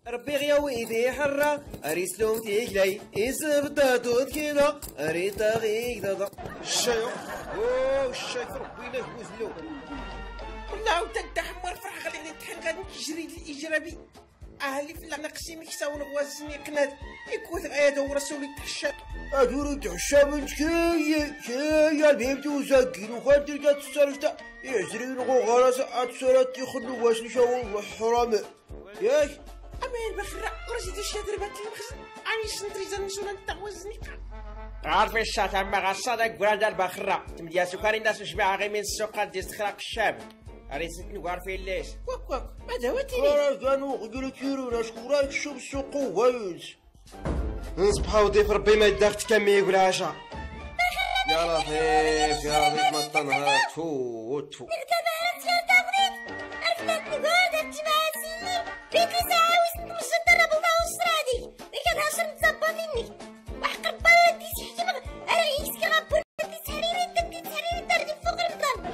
ربي غيوي في حرة أريسلوم تيكلي إسبتا توت كيلا أريتا غيك دادا الشايو أوه الشايف ربي نهوز له والله تحمر فرح غادي نتحن غادي نجري الإجرابي أهلي في نقسي مكساون غوازني قنات يكوث آياته ورسولي تحشا أدوري تحشا من كي البيب توزاكين وخانتي جات السرشتا يعزرين غوغالا أتسرات يخلو واسن شاول حرام ياك أمان بخرا ورجيت الشادر بات المخزن أني سنتري زنسونا نتغوزني عارف الشات عم غصادك براد البخرا تمديا سكري الناس نشبع غي من السوق ديستخرق الشاب أريسك نقار في الليش واك ماذا واتيني كانوا غير كيرو نشكوراك شوف السوق ويز نصبحوا ضيف ربي ما يداخت كمي يقول عشا يا لطيف يا لطيف ما تنهار تفو تفو نكتب عرفت يا تغريد عرفت نقعد اجتماع سنين بيت لي ساعة وست مش نضرب وما وصرادي لكن هاشم تظبطيني وحق ربا دي سحتم رئيس كي غابون دي تحريري درجة فوق رمضان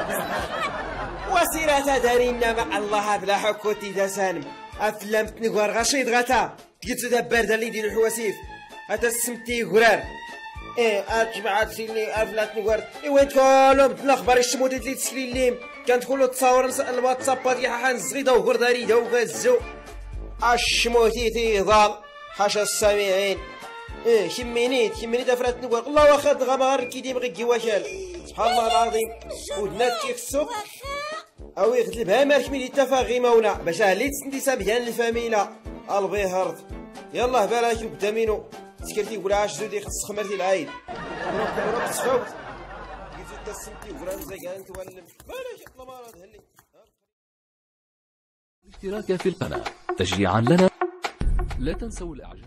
وسيرة دارينا مع الله بلا حكوتي تسانم أفلام تنقر غشيد غتا تجد تدبر دالي ديال الحواسيف هتا السمتي غرار أتبعت سيني أفلام تنقر وين تكونوا بالأخبار الشمودات اللي تسلي الليم كانت كلو تصور الواتسابات يحان زغيدة وغرداريدة وغزو الشموتي تيضال حاشا السامعين كمينيت أفرات تنقر الله واخد غمار كيديم غيكي وشال سبحان الله العظيم ودنات كيخسو أو يغلبها ماركمي التفاغي مونا باش أهلي تسندي سابيان الفاميلا البيهرد يلاه بالاك قدامينو سكرتي ولا عاش زودي خص خمرتي العايد روك تسفاوت قلت انت السمتي وفران زيقان تولم بالاك اطلع مرض هلي الاشتراك في القناة تشجيعا لنا. لا تنسوا الاعجاب.